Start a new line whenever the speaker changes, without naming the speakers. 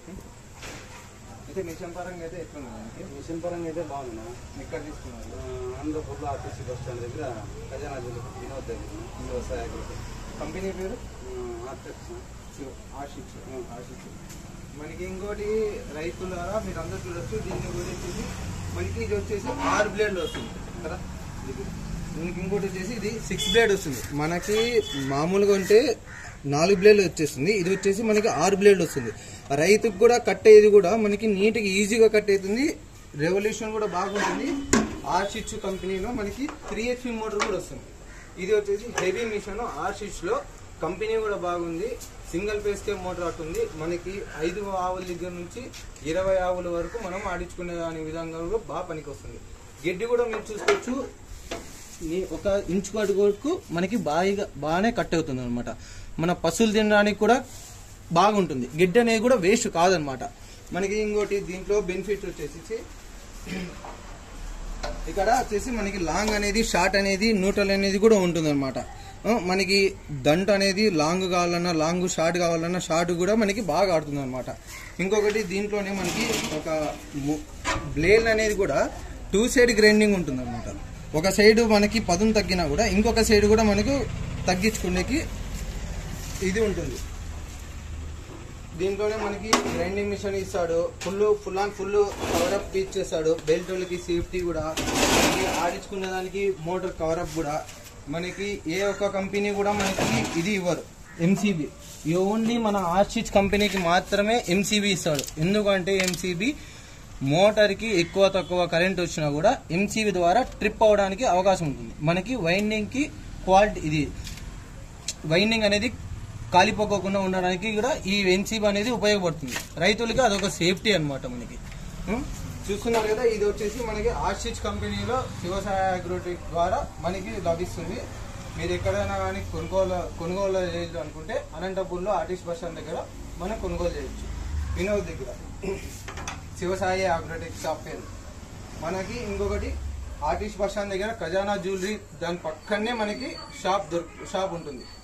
అయితే మిషన్ పరంగా అయితే ఎట్లుంది?
మిషన్ పరంగా అయితే బాగుంది.
ఎక్కడ తీసుకున్నారు?
ఆంధ్రపూర్లో ఆర్టీసీ బస్ స్టాండ్ దగ్గర ఖజానా జిల్లా వినోద్ దగ్గర వ్యవసాయ
కంపెనీ పేరు
ఆశిష్.
మనకి ఇంకోటి రైతుల మీరు అందరూ చూడొచ్చు. దీన్ని కూడా వచ్చేసి మనకి ఇది వచ్చేసి 6 బ్లేడ్లు వస్తుంది కదా. దీనికి ఇంకోటి వచ్చేసి ఇది 6 బ్లేడ్ వస్తుంది. మనకి మామూలుగా ఉంటే 4 బ్లేడ్లు వచ్చేస్తుంది. ఇది వచ్చేసి మనకి 6 బ్లేడ్లు వస్తుంది. రైతుకు కూడా కట్ అయ్యేది కూడా మనకి నీట్గా ఈజీగా కట్ అవుతుంది. రెవల్యూషన్ కూడా బాగుంటుంది. ఆర్షిచ్ కంపెనీలో మనకి 3 HP మోటార్ కూడా వస్తుంది. ఇది వచ్చేసి హెవీ మిషన్ ఆర్షిచ్లో. కంపెనీ కూడా బాగుంది. సింగిల్ ఫేస్ కే మోటార్ అవుతుంది. మనకి 5 ఆవుల దగ్గర నుంచి 20 ఆవుల వరకు మనం ఆడించుకునే దాని విధంగా కూడా బాగా పనికి వస్తుంది. గడ్డి కూడా మీరు చూసుకోవచ్చు. ఒక ఇంచు వరకు మనకి బాగానే కట్ అవుతుంది అనమాట. మన పశువులు తినడానికి కూడా బాగుంటుంది. గడ్డి అనేది కూడా వేస్ట్ కాదనమాట. మనకి ఇంకోటి దీంట్లో బెనిఫిట్ వచ్చేసి ఇక్కడ వచ్చేసి మనకి లాంగ్ అనేది షార్ట్ అనేది న్యూట్రల్ అనేది కూడా ఉంటుంది అనమాట. మనకి దంట అనేది లాంగ్ కావాలన్నా లాంగ్, షార్ట్ కావాలన్నా షార్ట్ కూడా మనకి బాగా ఆడుతుంది అనమాట. ఇంకొకటి దీంట్లోనే మనకి ఒక బ్లేడ్ అనేది కూడా 2 సైడ్ గ్రైండింగ్ ఉంటుంది అనమాట. ఒక సైడ్ మనకి పదును తగ్గినా కూడా ఇంకొక సైడ్ కూడా మనకు తగ్గించుకునేకి ఇది ఉంటుంది. దీంట్లోనే మనకి గ్రైండింగ్ మిషన్ ఇస్తాడు. ఫుల్ కవరప్ ఇచ్చేస్తాడు. బెల్ట్ వాళ్ళకి సేఫ్టీ కూడా, మనకి ఆడించుకునే దానికి మోటార్ కవరప్ కూడా. మనకి ఏ ఒక్క కంపెనీ కూడా మనకి ఇది ఇవ్వరు. ఎంసీబీ ఓన్లీ మన ఆర్షిచ్ కంపెనీకి మాత్రమే ఎంసీబీ ఇస్తాడు. ఎందుకంటే ఎంసీబీ మోటార్కి ఎక్కువ తక్కువ కరెంట్ వచ్చినా కూడా ఎంసీబీ ద్వారా ట్రిప్ అవడానికి అవకాశం ఉంటుంది. మనకి వైండింగ్కి క్వాలిటీ ఇది వైండింగ్ అనేది కాలిపోకుండా ఉండడానికి కూడా ఈ ఎంసీబీ అనేది ఉపయోగపడుతుంది. రైతులకి అదొక సేఫ్టీ అనమాట. మనకి చూస్తున్నారు కదా. ఇది వచ్చేసి మనకి ఆర్షిచ్ కంపెనీలో వ్యవసాయ అగ్రోటెక్ ద్వారా మనకి లభిస్తుంది. మీరు ఎక్కడైనా కానీ కొనుగోలు చేయొచ్చు అనుకుంటే అనంతపూర్లో ఆర్టీసీ బస్ స్టాండ్ దగ్గర మనం కొనుగోలు చేయొచ్చు. వినోద్ దగ్గర వ్యవసాయ అగ్రోటెక్ షాప్ పేరు. మనకి ఇంకొకటి ఆర్టీసీ బస్ స్టాండ్ దగ్గర ఖజానా జ్యువెలరీ, దాని పక్కనే మనకి షాప్ ఉంటుంది.